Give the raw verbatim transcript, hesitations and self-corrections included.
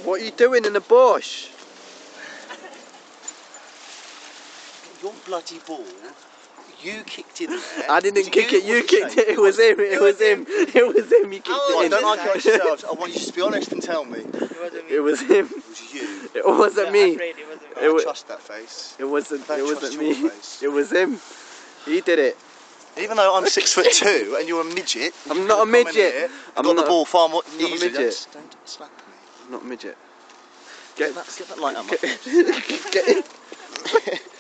What are you doing in the bush? Your bloody ball. You kicked in there. I didn't kick you? it, you Was kicked Shane? it, it was him, it was him, it was him, you kicked Oh, it in. don't argue amongst yourselves, I want you to be honest and tell me. It wasn't me. It was him. It was you. It wasn't I'm me. afraid it wasn't me. I It was, trust that face. it wasn't, I it don't wasn't trust me. your face. It was him. He did it. Even though I'm six foot two and you're a midget. I'm not a midget. Here, I'm got not the ball far more I'm not a easily. midget. Don't, don't slap me. I'm not a midget. Get, Get, that, get that light up my get, face. get in.